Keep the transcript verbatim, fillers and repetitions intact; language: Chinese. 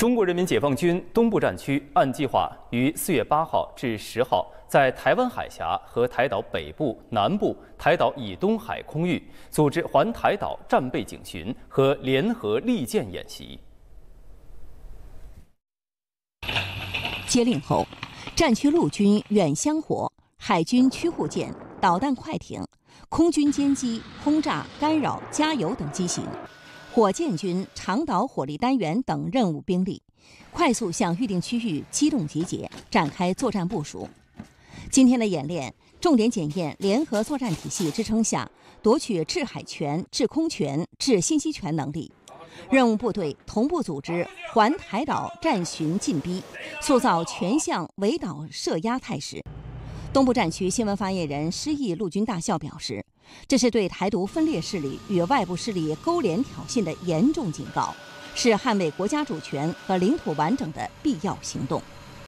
中国人民解放军东部战区按计划于四月八号至十号，在台湾海峡和台岛北部、南部、台岛以东海空域组织环台岛战备警巡和联合利剑演习。 接令后，战区陆军远箱火、海军驱护舰、导弹快艇、空军歼机、轰炸、干扰、加油等机型。 火箭军长岛火力单元等任务兵力，快速向预定区域机动集结，展开作战部署。今天的演练重点检验联合作战体系支撑下夺取制海权、制空权、制信息权能力。任务部队同步组织环台岛战巡进逼，塑造全向围岛设压态势。 东部战区新闻发言人施毅陆军大校表示，这是对台独分裂势力与外部势力勾连挑衅的严重警告，是捍卫国家主权和领土完整的必要行动。